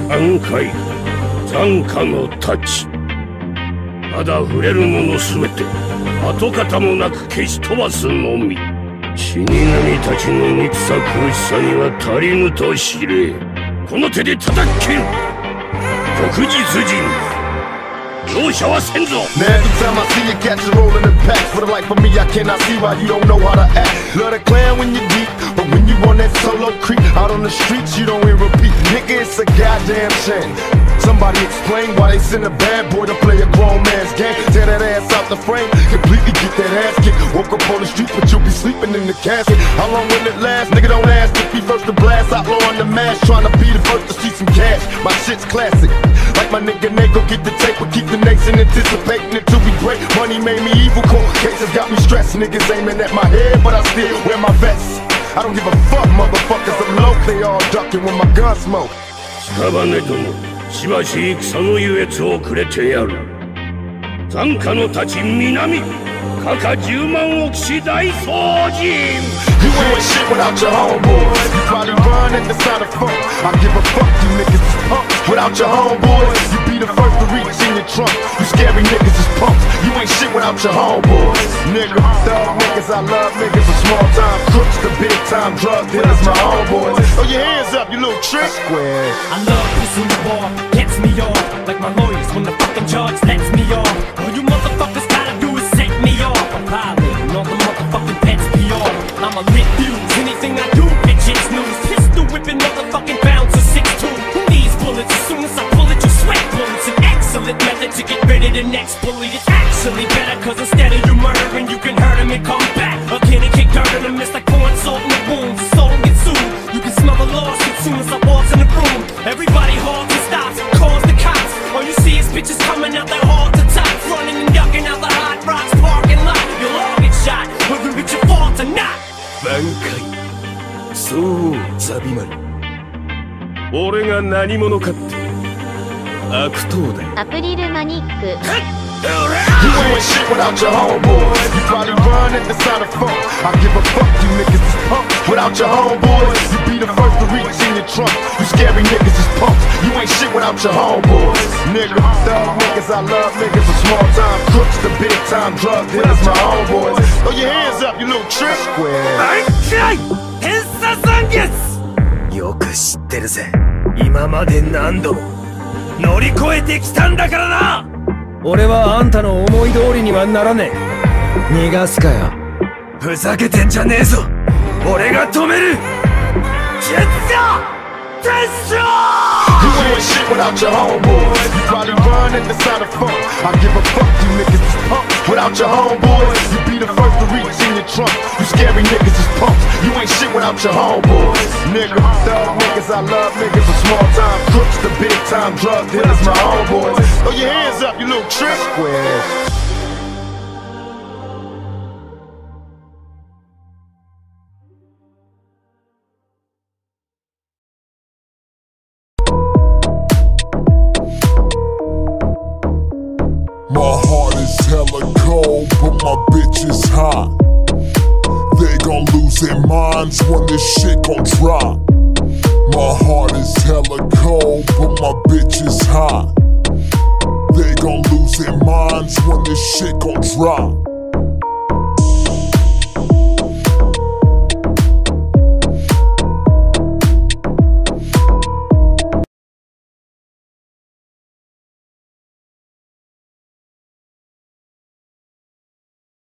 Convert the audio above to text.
暗海残花の太刀。まだ触れるものすべて跡形もなく消し飛ばすのみ。死神たちの憎さ苦しさには足りぬと知れ。この手で叩き切る黒日陣。容赦はせんぞ。 Now every time I see you catch a roll in the pack, for the life of me I cannot see why you don't know how to act. Love to clown when you're deep, but when you on that solo creep out on the streets you don't hear repeat. Nigga, it's a goddamn shame. Somebody explain why they send a bad boy to play a grown man's game. Tear that ass out the frame, completely get that ass kicked. Woke up on the street, but you'll be sleeping in the casket. How long will it last? Nigga, don't ask if be first to blast. Outlaw on the mask, trying to be the first to see some cash. My shit's classic. Like my nigga Nate, go get the tape, but keep the nation anticipating until we break. Money made me evil, cold cases got me stressed. Niggas aiming at my head, but I still wear my vest. I don't give a fuck, motherfuckers, I'm low. They all ducking when my gun smoke. 屍ども、しばし戦の優越をくれてやる。残花の太刀南、かか10万億士大掃除。 You ain't shit without your homeboys. You probably run at the sound of funk. I give a fuck, you niggas is punks. Without your homeboys, you be the first to reach in your trunk. You scary niggas is punks. You ain't shit without your homeboys. Nigga, thug niggas, I love niggas. The small time crooks, the big time drug dealers, my homeboys. Throw your hands up, you little trick square. I love pussy in the bar, gets me off. Like my lawyers when the fucking judge lets me off. All you motherfuckers gotta do is set me off. I'm violating all the motherfucking pets be off. I'm a lit fuse, anything I do, bitch, it's news. Pistol whipping motherfucking bouncer 6'2". Who needs bullets? As soon as I pull it, you sweat bullets. An excellent method to get rid of the next bully. It's actually better, cause instead of you murdering, you can hurt him and come back. Again and kick dirt in the mist like pouring salt in the wounds. The soul gets sued. You can smell the lawsuit soon as I walk in the room. Everybody halts and stops, calls the cops. All you see is bitches coming out that hall to top, running and ducking out the hot rocks parking lot. You'll all get shot, whether it's your fault or not. 挽回。そうザビマル、俺が何者かって悪党だよ。 アプリルマニック。 You ain't shit without your homeboys. You probably run at the sound of funk. I give a fuck, you niggas is punks. Without your homeboys, you be the first to reach in your trunk. You scary niggas is punks. You ain't shit without your homeboys. Nigga, thug niggas, I love niggas. The small time crooks, the big time drug dealers, my homeboys. Throw your hands up, you little trick square. 天差三月。よく知ってるぜ。今まで何度も乗り越えてきたんだからな。俺はあんたの思い通りにはならねえ。逃がすかよ。ふざけてんじゃねえぞ。俺が止める。決勝決勝。 You ain't shit without your homeboys. You probably run at the sound of funk. I give a fuck, you niggas is punks. Without your homeboys, you be the first to reach in your trunk. You scary niggas is punks. You ain't shit without your homeboys. Nigga, thug niggas, I love niggas. The small time crooks, the big time drug dealers, my homeboys. Throw your hands up, you little trick square. My heart is hella cold, but my bitch is hot. They gon' lose their minds when this shit gon' drop. My heart is hella cold, but my bitch is hot. They gon' lose their minds when this shit gon' drop.